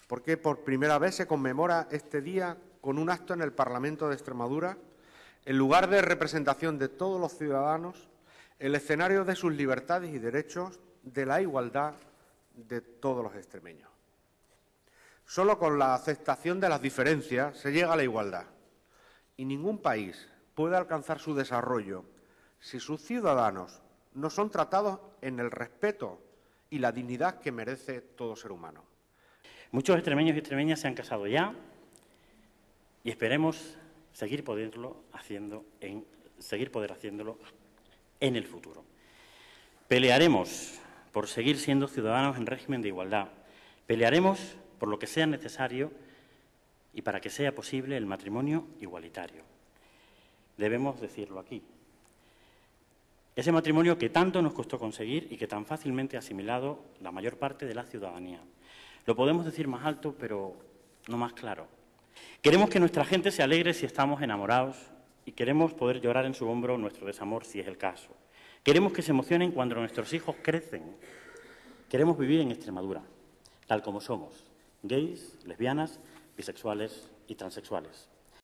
¿Por qué por primera vez se conmemora este día con un acto en el Parlamento de Extremadura, en lugar de representación de todos los ciudadanos, el escenario de sus libertades y derechos, de la igualdad de todos los extremeños? Solo con la aceptación de las diferencias se llega a la igualdad, y ningún país puede alcanzar su desarrollo si sus ciudadanos no son tratados en el respeto y la dignidad que merece todo ser humano. Muchos extremeños y extremeñas se han casado ya y esperemos seguir poder haciéndolo en el futuro. Pelearemos por seguir siendo ciudadanos en régimen de igualdad. Pelearemos por lo que sea necesario y para que sea posible el matrimonio igualitario. Debemos decirlo aquí. Ese matrimonio que tanto nos costó conseguir y que tan fácilmente ha asimilado la mayor parte de la ciudadanía. Lo podemos decir más alto, pero no más claro. Queremos que nuestra gente se alegre si estamos enamorados y queremos poder llorar en su hombro nuestro desamor si es el caso. Queremos que se emocionen cuando nuestros hijos crecen. Queremos vivir en Extremadura, tal como somos, gays, lesbianas, bisexuales y transexuales.